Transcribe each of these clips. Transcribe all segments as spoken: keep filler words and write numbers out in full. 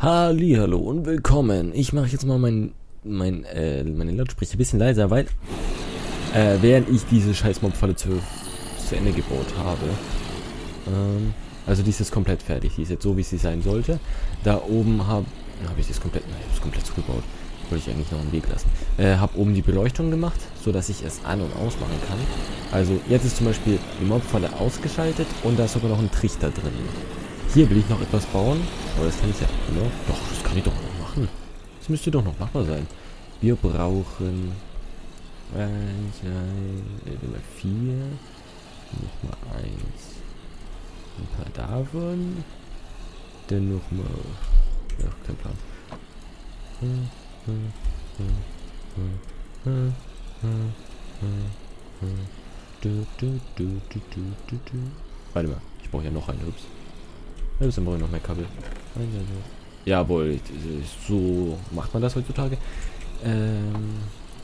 Hallihallo und willkommen. Ich mache jetzt mal mein, mein, äh, meine Lautsprecher ein bisschen leiser, weil äh, während ich diese scheiß Mobfalle zu, zu Ende gebaut habe, ähm, also die ist jetzt komplett fertig, die ist jetzt so, wie sie sein sollte. Da oben habe hab ich das komplett, nein, ich habe es komplett zugebaut. Wollte ich eigentlich noch einen Weg lassen. Äh, habe oben die Beleuchtung gemacht, so dass ich es an- und ausmachen kann. Also jetzt ist zum Beispiel die Mobfalle ausgeschaltet und da ist sogar noch ein Trichter drin. Hier will ich noch etwas bauen, aber das kann ich ja noch. Doch, das kann ich doch noch machen. Das müsste doch noch machbar sein. Wir brauchen eins, zwei, vier, nochmal eins, ein paar davon, dann nochmal, ja, kein Plan. Warte mal, ich brauche ja noch einen Hübs. Ja, dann brauche ich noch mehr Kabel. Jawohl, so macht man das heutzutage. Ähm,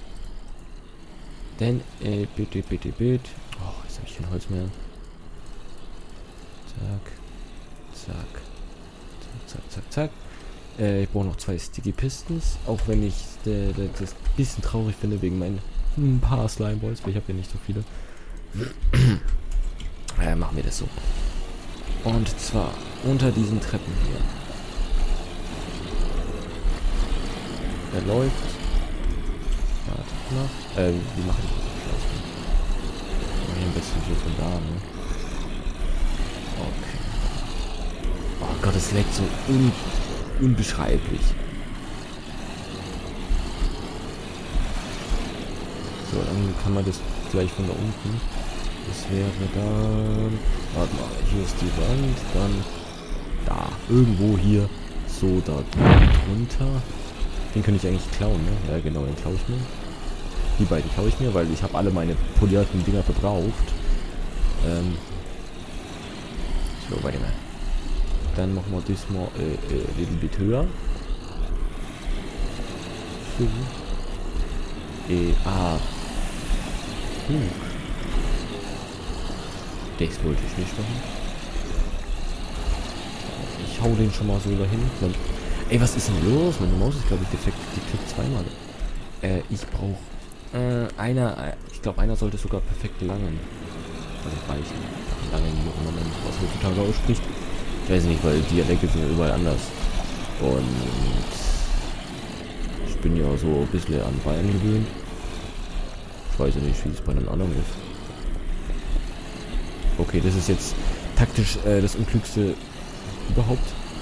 denn, äh, bitte, bitte, bitte. Oh, jetzt habe ich kein Holz mehr. Zack, zack, zack, zack, zack, zack. Äh, ich brauche noch zwei Sticky Pistons, auch wenn ich äh, das ein bisschen traurig finde wegen meinen ein paar Slime Balls, weil ich habe ja nicht so viele. äh, machen wir das so. Und zwar unter diesen Treppen hier. Er läuft. Warte noch. Äh, wie mache ich das? Ich mache hier ein bisschen so von da, ne? Okay. Oh Gott, es leckt so un unbeschreiblich. So, dann kann man das gleich von da unten. Das wäre dann... Warte mal, hier ist die Wand, dann da. Irgendwo hier, so da drunter. Den könnte ich eigentlich klauen, ne? Ja genau, den klaue ich mir. Die beiden klaue ich mir, weil ich habe alle meine polierten Dinger verbraucht. Ähm so, warte mal. Dann machen wir das mal äh, äh, ein little bit höher. So. Äh, ah. Hm. Das wollte ich nicht machen. Ich hau den schon mal so dahin. Und, ey, was ist denn los? Meine Maus ist, glaube ich, defekt. Die klickt zweimal. Äh, ich brauche äh, einer. Ich glaube, einer sollte sogar perfekt langen. Also reichen. Langen, wie auch immer man was heutzutage ausspricht. Ich weiß nicht, weil Dialekte sind ja überall anders. Und ich bin ja so ein bisschen an Bayern gewöhnt. Ich weiß ja nicht, wie es bei einem anderen ist. Okay, das ist jetzt taktisch äh, das Unglückste überhaupt.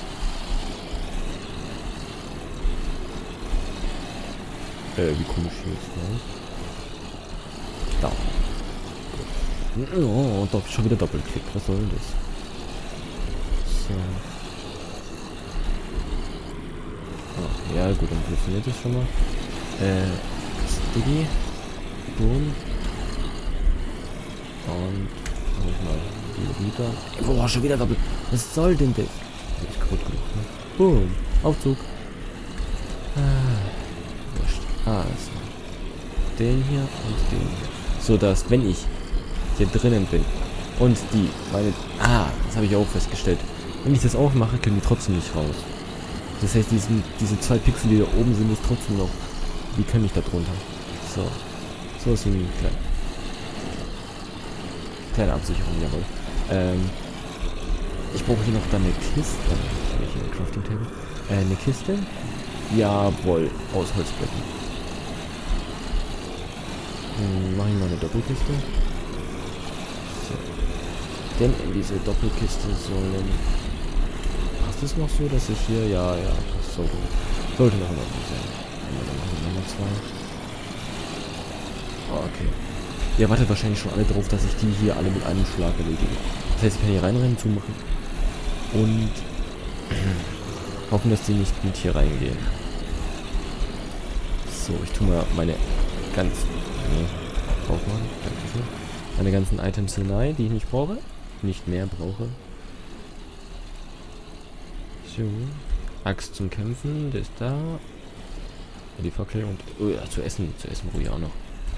Äh, wie komisch hier jetzt, ne? Da. Oh, doch, schon wieder Doppelklick. Was soll denn das? So. Oh, ja, gut, dann funktioniert das schon mal. Äh, Sticky. Boom. Und mal die wieder. Boah, schon wieder doppelt. Was soll denn das? Ist kaputt genug, ne? Boom. Aufzug. Ah, wurscht. Also. Den hier und den hier. So dass, wenn ich hier drinnen bin und die, meine. Ah, das habe ich auch festgestellt. Wenn ich das aufmache, können die trotzdem nicht raus. Das heißt, diesen, diese zwei Pixel, die da oben sind, ist trotzdem noch. Die können nicht da drunter. So. So ist ein kleiner. Kleine Absicherung, jawohl. Ähm, ich brauche hier noch dann eine Kiste. Äh, hier eine Crafting Table. Äh, eine Kiste. Jawohl, aus Holzblöcken. Hm, mache ich mal eine Doppelkiste. So. Denn in diese Doppelkiste sollen... Passt es noch so, dass ich hier... Ja, ja, das sollte, sollte noch in Ordnung sein. Dann machen wir nochmal zwei. Oh, okay. Ihr wartet wahrscheinlich schon alle drauf, dass ich die hier alle mit einem Schlag erledige. Das heißt, ich kann hier reinrennen, zumachen. Und hoffen, dass die nicht mit hier reingehen. So, ich tue mal meine ganzen... Nee, aufmachen. Dankeschön. Meine ganzen Items hinein, die ich nicht brauche. Nicht mehr brauche. So. Axt zum Kämpfen, der ist da. Die Fackel und... Oh ja, zu essen. Zu essen brauche ich auch noch.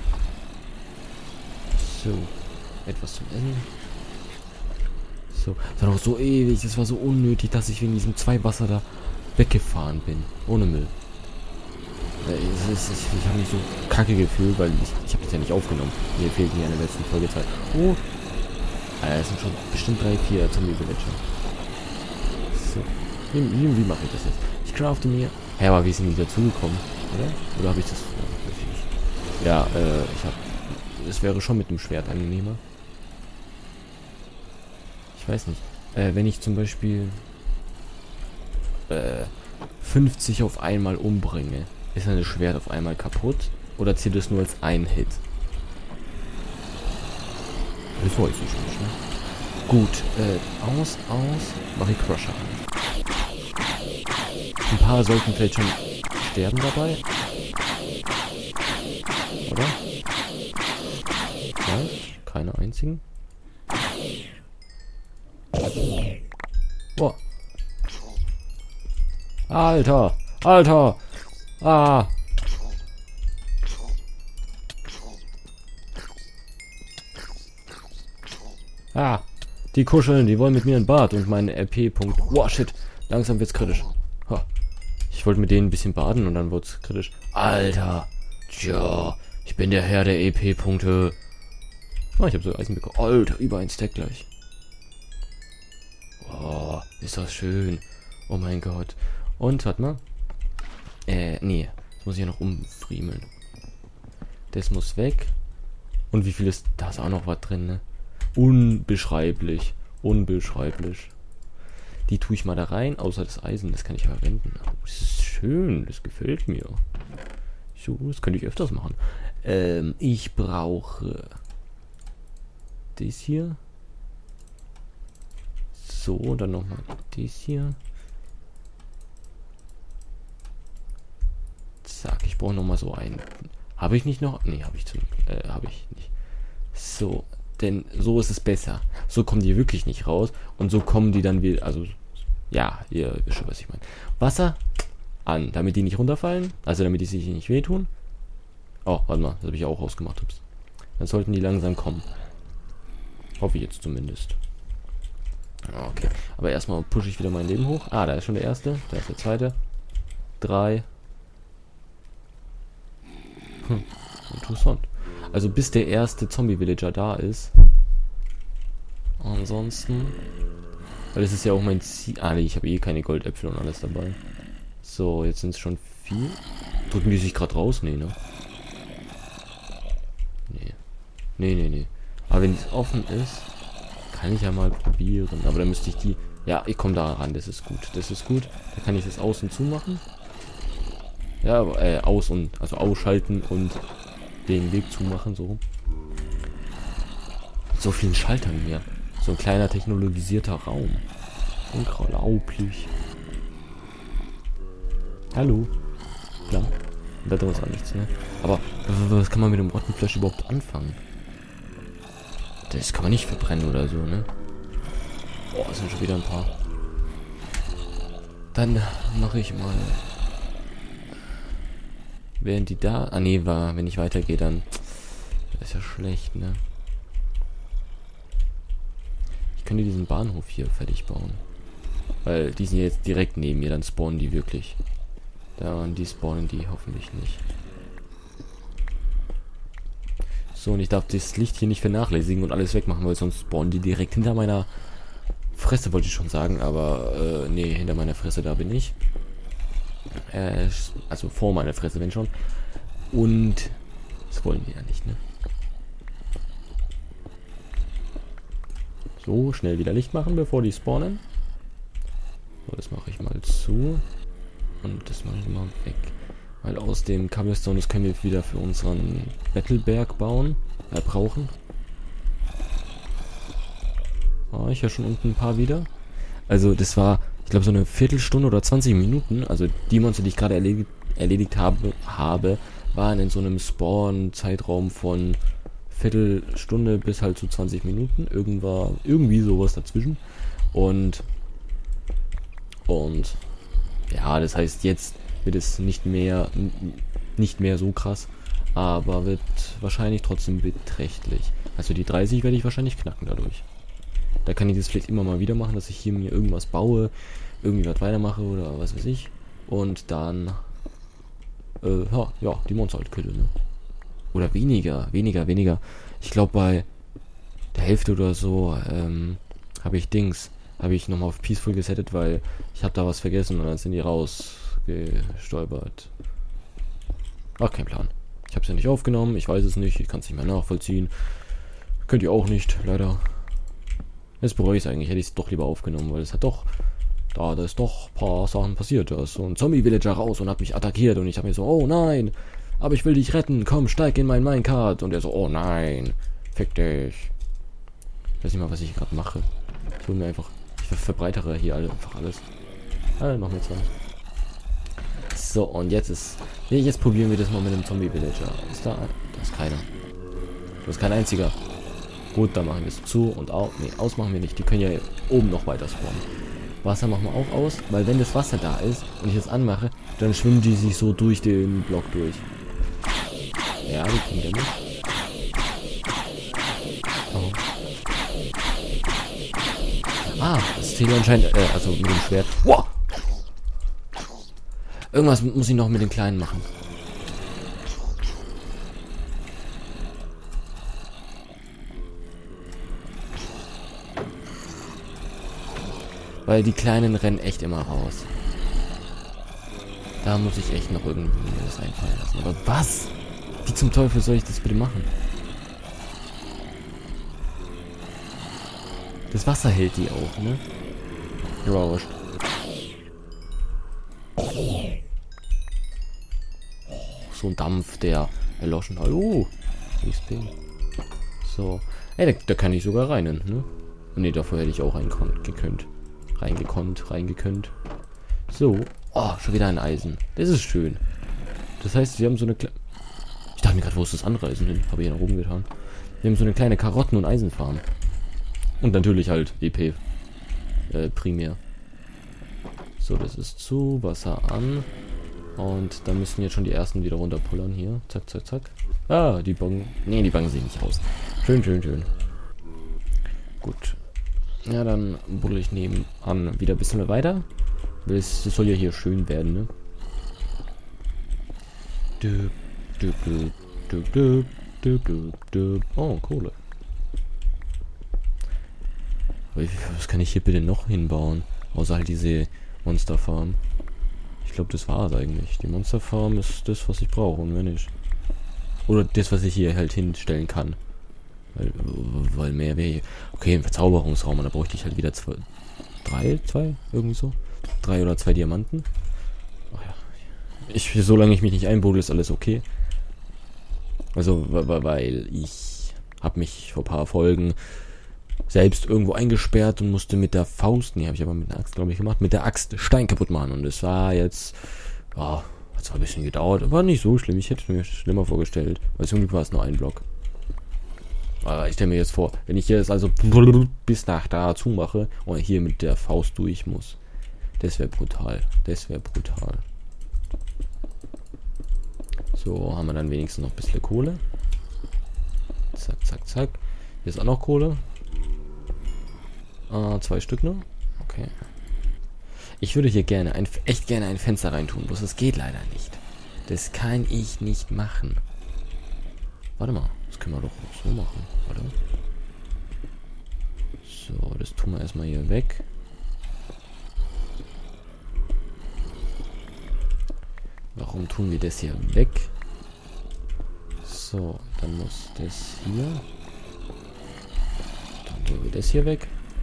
So, etwas zum Essen. So, das war doch so ewig, das war so unnötig, dass ich wegen diesem zwei Wasser da weggefahren bin. Ohne Müll. Äh, es ist, ich ich habe mich so kacke gefühlt, weil ich, ich habe das ja nicht aufgenommen. Mir fehlt mir in der letzten Folge Zeit. Oh! Äh, es sind schon bestimmt drei, vier Zombie-Villager. So. Wie, wie, wie mache ich das jetzt? Ich crafte mir... Hä, aber wie sind die dazugekommen? Oder? Oder habe ich das... Ja, weiß ich nicht. Ja, äh, ich habe... Es wäre schon mit dem Schwert angenehmer. Ich weiß nicht. Äh, wenn ich zum Beispiel... Äh, fünfzig auf einmal umbringe, ist dann das Schwert auf einmal kaputt? Oder zählt es nur als ein Hit? Das weiß ich nicht, ne? Gut, äh, aus, aus, mache ich Crusher an. Ein paar sollten vielleicht schon sterben dabei. Oder? Ja, keine einzigen. Boah. Alter! Alter! Ah! Ah! Die kuscheln, die wollen mit mir ein Bad und meine R P. -Punkt. Wow, shit! Langsam wird's kritisch. Ha. Ich wollte mit denen ein bisschen baden und dann wird's kritisch. Alter! Tja, ich bin der Herr der E P-Punkte. Ah, ich habe so Eisen bekommen. Alter, über ein Stack gleich. Oh, ist das schön. Oh mein Gott. Und, warte mal. Äh, nee. Das muss ich ja noch umfriemeln. Das muss weg. Und wie viel ist... Da ist auch noch was drin, ne? Unbeschreiblich. Unbeschreiblich. Die tue ich mal da rein. Außer das Eisen, das kann ich verwenden. Oh, das ist schön. Das gefällt mir. So, das könnte ich öfters machen. Ähm, ich brauche... Das hier. So, dann nochmal das hier. Zack, ich brauche nochmal so einen. Habe ich nicht noch? Nee, habe ich zum, äh, habe ich nicht. So, denn so ist es besser. So kommen die wirklich nicht raus. Und so kommen die dann wieder, also, ja, ihr wisst schon, was ich meine. Wasser an, damit die nicht runterfallen. Also, damit die sich nicht wehtun. Oh, warte mal, das habe ich auch ausgemacht. Ups. Dann sollten die langsam kommen. Hoffe ich jetzt zumindest. Okay, aber erstmal pushe ich wieder mein Leben hoch. Ah, da ist schon der erste, da ist der zweite. Drei. Hm, interessant. Also bis der erste Zombie-Villager da ist. Ansonsten... Weil das ist ja auch mein Ziel... Ah, nee, ich habe eh keine Goldäpfel und alles dabei. So, jetzt sind es schon vier. Drücken die sich gerade raus? Nee, ne? Nee. Nee, nee, nee. Aber wenn es offen ist, kann ich ja mal probieren. Aber dann müsste ich die... Ja, ich komme da ran, das ist gut. Das ist gut. Da kann ich das aus und zu machen. Ja, äh, aus und... Also ausschalten und den Weg zumachen, so. So vielen Schaltern hier. So ein kleiner technologisierter Raum. Unglaublich. Hallo. Klar. Da drin ist auch nichts, ne? Aber was kann man mit dem Rottenfleisch überhaupt anfangen? Das kann man nicht verbrennen oder so, ne? Boah, es sind schon wieder ein paar. Dann mache ich mal... Während die da... Ah, nee, war, wenn ich weitergehe, dann... Das ist ja schlecht, ne? Ich könnte diesen Bahnhof hier fertig bauen. Weil die sind jetzt direkt neben mir, dann spawnen die wirklich. Da und die spawnen die hoffentlich nicht. So, und ich darf das Licht hier nicht vernachlässigen und alles wegmachen, weil sonst spawnen die direkt hinter meiner Fresse, wollte ich schon sagen, aber äh, nee, hinter meiner Fresse, da bin ich. Äh, also vor meiner Fresse, wenn schon. Und das wollen wir ja nicht, ne? So, schnell wieder Licht machen, bevor die spawnen. So, das mache ich mal zu. Und das mache ich mal weg. Weil aus dem Cobblestone, das können wir wieder für unseren Battleberg bauen. Äh, brauchen. Ah, ich höre schon unten ein paar wieder. Also das war, ich glaube, so eine Viertelstunde oder zwanzig Minuten. Also die Monster, die ich gerade erledigt, erledigt habe, habe, waren in so einem Spawn-Zeitraum von Viertelstunde bis halt zu zwanzig Minuten. Irgendwann, irgendwie sowas dazwischen. Und und ja, das heißt, jetzt wird es nicht mehr nicht mehr so krass, aber wird wahrscheinlich trotzdem beträchtlich. Also die dreißig werde ich wahrscheinlich knacken dadurch. Da kann ich das vielleicht immer mal wieder machen, dass ich hier mir irgendwas baue, irgendwie was weitermache oder was weiß ich. Und dann, äh, ja, ja, die Monster halt kille, ne? Oder weniger, weniger, weniger. Ich glaube bei der Hälfte oder so, ähm, habe ich Dings, habe ich nochmal auf Peaceful gesettet, weil ich habe da was vergessen und dann sind die rausgestolpert. Ach, kein Plan. Ich habe es ja nicht aufgenommen, ich weiß es nicht, ich kann es nicht mehr nachvollziehen. Könnt ihr auch nicht, leider. Jetzt bereue ich es eigentlich, hätte ich es doch lieber aufgenommen, weil es hat doch, da, da ist doch ein paar Sachen passiert. Da ist so ein Zombie-Villager raus und hat mich attackiert und ich habe mir so, oh nein, aber ich will dich retten, komm, steig in mein Minecart. Und er so, oh nein, fick dich. Ich weiß nicht mal, was ich gerade mache. Ich hol mir einfach, ich ver verbreitere hier alle, einfach alles. Ah, noch mehr Zeit. So, und jetzt ist, nee, jetzt probieren wir das mal mit dem Zombie-Villager. Ist da ein? Da ist keiner. Da ist kein einziger. Gut, dann machen wir es zu und auch, nee, ausmachen wir nicht. Die können ja oben noch weiter spawnen. Wasser machen wir auch aus, weil wenn das Wasser da ist und ich das anmache, dann schwimmen die sich so durch den Block durch. Ja, die kriegen wir nicht. Oh. Ah, das zählt anscheinend, äh, also mit dem Schwert. Wow! Irgendwas muss ich noch mit den Kleinen machen. Weil die Kleinen rennen echt immer raus. Da muss ich echt noch irgendwie mir das einfallen lassen. Aber was? Wie zum Teufel soll ich das bitte machen? Das Wasser hält die auch, ne? Ja, wurscht. So ein Dampf, der erloschen hat. Oh, X P. So. Ey, da, da kann ich sogar rein, ne? Ne, davor hätte ich auch reingekönnt. Reingekonnt, reingekönnt. So. Oh, schon wieder ein Eisen. Das ist schön. Das heißt, wir haben so eine kleine... Ich dachte mir gerade, wo ist das andere Eisen hin? Habe ich hier nach oben getan. Wir haben so eine kleine Karotten- und Eisenfarm. Und natürlich halt E P. Äh, primär. So, das ist zu. Wasser an. Und da müssen jetzt schon die ersten wieder runterpullern hier. Zack, zack, zack. Ah, die Bong... Ne, die Bangen sehen nicht aus. Schön, schön, schön. Gut. Ja, dann buddel ich nebenan wieder ein bisschen weiter. Es soll ja hier schön werden, ne? Düb, düb, düb, düb, düb, düb, düb, düb. Oh, Kohle. Was kann ich hier bitte noch hinbauen? Außer halt diese Monsterfarm. Ich glaube, das war es eigentlich. Die Monsterfarm ist das, was ich brauche und wenn nicht. Oder das, was ich hier halt hinstellen kann. Weil, weil mehr wäre. Okay, ein Verzauberungsraum und da bräuchte ich halt wieder zwei. Drei, zwei? Irgendwie so. Drei oder zwei Diamanten. Ach ja. Ich, solange ich mich nicht einbuddel, ist alles okay. Also, weil ich habe mich vor ein paar Folgen selbst irgendwo eingesperrt und musste mit der Faust, nee, habe ich aber mit einer Axt, glaube ich, gemacht, mit der Axt Stein kaputt machen. Und es war jetzt, ja, hat zwar ein bisschen gedauert, war nicht so schlimm. Ich hätte mir schlimmer vorgestellt. Weil zum Glück war es nur ein Block. Aber ich stelle mir jetzt vor, wenn ich jetzt also bis nach da zumache und hier mit der Faust durch muss. Das wäre brutal. Das wäre brutal. So, haben wir dann wenigstens noch ein bisschen Kohle. Zack, zack, zack. Hier ist auch noch Kohle. Äh, zwei Stück nur. Okay. Ich würde hier gerne, ein, echt gerne ein Fenster reintun. Bloß das geht leider nicht. Das kann ich nicht machen. Warte mal. Das können wir doch so machen. Warte. So, das tun wir erstmal hier weg. Warum tun wir das hier weg? So, dann muss das hier. Dann tun wir das hier weg.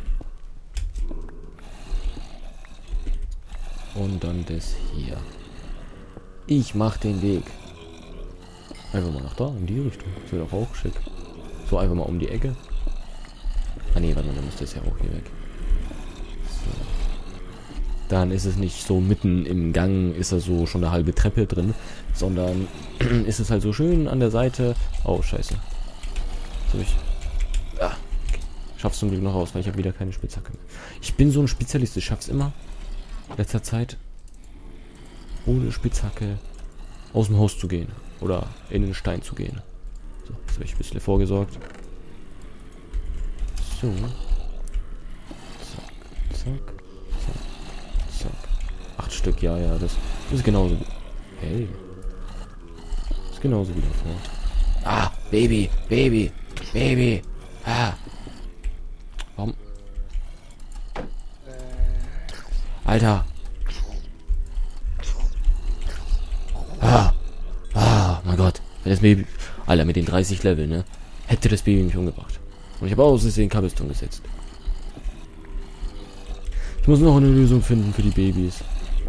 Und dann das hier. Ich mach den Weg. Einfach mal nach da, in die Richtung. Das wäre doch auch schick. So, einfach mal um die Ecke. Ah ne, warte mal, dann muss das ja auch hier weg. So. Dann ist es nicht so mitten im Gang, ist da so schon eine halbe Treppe drin, sondern ist es halt so schön an der Seite. Oh, scheiße. So ich. Ah, okay. Schaff's zum Glück noch raus, weil ich habe wieder keine Spitzhacke mehr. Ich bin so ein Spezialist, ich schaff's immer. In letzter Zeit ohne Spitzhacke aus dem Haus zu gehen. Oder in den Stein zu gehen. So, jetzt habe ich ein bisschen vorgesorgt. So. Zack, zack, Acht Stück, ja, ja, das ist genauso. Hey. Ist genauso wie davor. Ah, Baby, Baby, Baby. Ah. Warum? Alter. Ah. Ah, mein Gott. Wenn das Baby... Alter, mit den dreißig Level, ne? Hätte das Baby mich umgebracht. Und ich habe aus Versehen Cobblestone gesetzt. Ich muss noch eine Lösung finden für die Babys.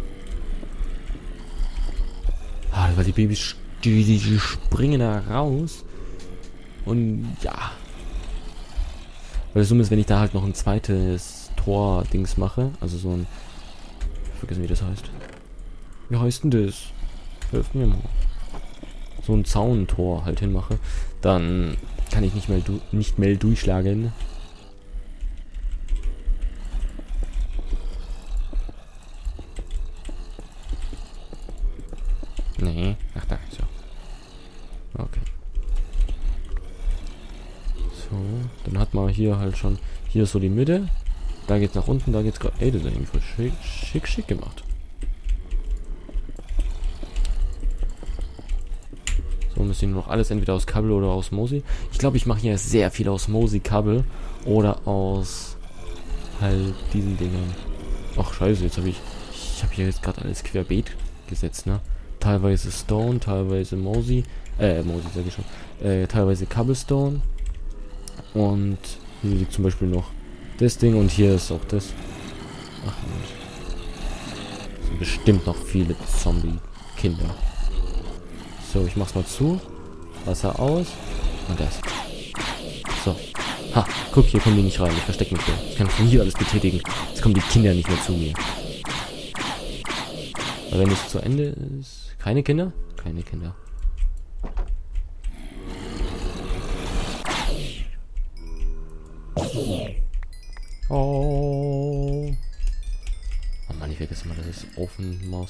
Ah, weil die Babys, die, die, die springen da raus. Und ja. Weil das Dumme ist, wenn ich da halt noch ein zweites Tor-Dings mache. Also so ein... Ich vergesse, wie das heißt. Wie heißt denn das? Hilf mir mal. So ein Zauntor halt hinmache. Dann kann ich nicht mehr, du nicht mehr durchschlagen. Nee. Ach, da. So. Okay. So. Dann hat man hier halt schon... Hier ist so die Mitte. Da geht's nach unten. Da geht's gerade... Ey, das ist irgendwie voll schick, schick, schick gemacht. So, müssen wir noch alles entweder aus Kabel oder aus Mosi. Ich glaube, ich mache hier sehr viel aus Mosi-Kabel. Oder aus... halt diesen Dingern. Ach, scheiße, jetzt habe ich... Ich habe hier jetzt gerade alles querbeet gesetzt, ne? Teilweise Stone, teilweise Mosi, äh, Mosi sag ich schon, äh, teilweise Cobblestone. Und hier liegt zum Beispiel noch das Ding und hier ist auch das. Ach Mensch. Das sind bestimmt noch viele Zombie-Kinder. So, ich mach's mal zu. Wasser aus. Und das. So. Ha, guck, hier kommen die nicht rein. Ich verstecke mich hier. Ich kann von hier alles betätigen. Jetzt kommen die Kinder nicht mehr zu mir. Aber wenn es zu Ende ist... Keine Kinder? Keine Kinder. Oh. Oh Mann, ich vergesse mal, dass ich es offen muss.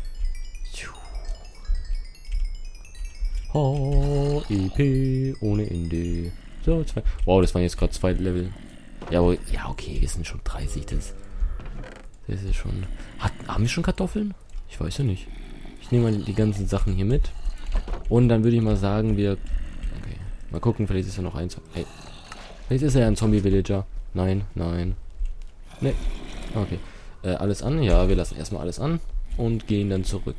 Oh, E P ohne Ende. So, zwei. Wow, das waren jetzt gerade zwei Level. Ja, aber, ja, okay, wir sind schon dreißig. Das, das ist schon... Hat, haben wir schon Kartoffeln? Ich weiß ja nicht. Ich nehme mal die ganzen Sachen hier mit. Und dann würde ich mal sagen, wir... Okay. Mal gucken, vielleicht ist ja noch ein... Hey. Vielleicht ist er ja ein Zombie-Villager. Nein, nein. Ne. Okay. Äh, alles an? Ja, wir lassen erstmal alles an. Und gehen dann zurück.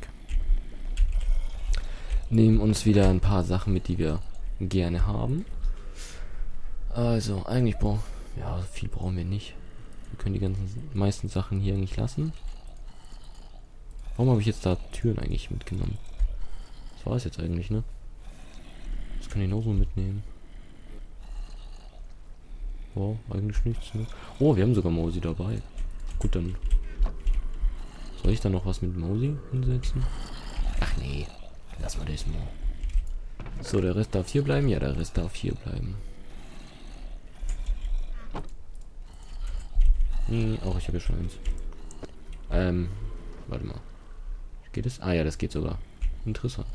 Nehmen uns wieder ein paar Sachen mit, die wir gerne haben. Also, eigentlich brauchen... Ja, viel brauchen wir nicht. Wir können die ganzen meisten Sachen hier eigentlich lassen. Warum habe ich jetzt da Türen eigentlich mitgenommen? Das war es jetzt eigentlich, ne? Das kann ich noch so mitnehmen. Wow, eigentlich nichts, ne? Oh, wir haben sogar Mosi dabei. Gut, dann... Soll ich da noch was mit Mosi hinsetzen? Ach nee, lass mal das mal. So, der Rest darf hier bleiben? Ja, der Rest darf hier bleiben. Hm, auch ich habe ja schon eins. Ähm, warte mal. Geht es? Ah ja, das geht sogar. Interessant.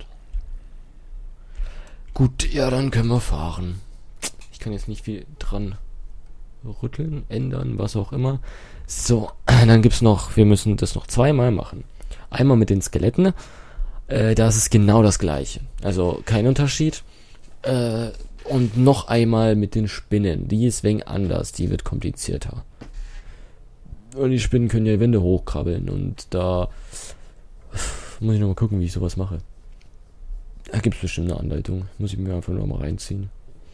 Gut, ja, dann können wir fahren. Ich kann jetzt nicht viel dran rütteln, ändern, was auch immer. So, dann gibt's noch, wir müssen das noch zweimal machen. Einmal mit den Skeletten. Äh, das ist genau das gleiche. Also kein Unterschied. Äh, und noch einmal mit den Spinnen. Die ist wenig anders, die wird komplizierter. Und die Spinnen können ja Wände hochkrabbeln und da muss ich noch mal gucken, wie ich sowas mache. Da gibt es bestimmt eine Anleitung. Muss ich mir einfach nur mal reinziehen.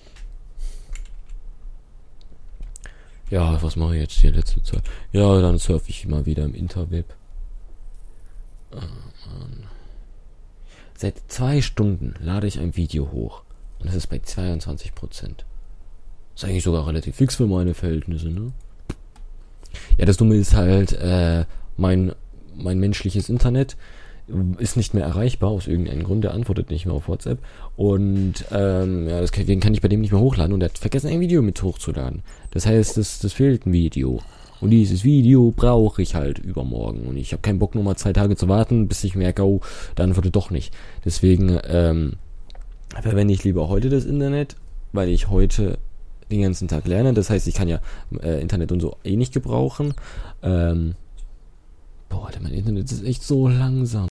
Ja, was mache ich jetzt die letzte Zeit? Ja, dann surfe ich mal wieder im Interweb. Oh, Mann. Seit zwei Stunden lade ich ein Video hoch. Und das ist bei zweiundzwanzig Prozent. Ist eigentlich sogar relativ fix für meine Verhältnisse, ne? Ja, das Dumme ist halt, äh, mein, mein menschliches Internet ist nicht mehr erreichbar aus irgendeinem Grund. Der antwortet nicht mehr auf WhatsApp. Und ähm, ja, deswegen kann ich bei dem nicht mehr hochladen. Und er hat vergessen, ein Video mit hochzuladen. Das heißt, das, das fehlt ein Video. Und dieses Video brauche ich halt übermorgen. Und ich habe keinen Bock, nur mal zwei Tage zu warten, bis ich merke, oh, der antwortet doch nicht. Deswegen ähm, verwende ich lieber heute das Internet, weil ich heute den ganzen Tag lerne. Das heißt, ich kann ja äh, Internet und so eh nicht gebrauchen. Ähm, Boah, Alter, mein Internet ist echt so langsam.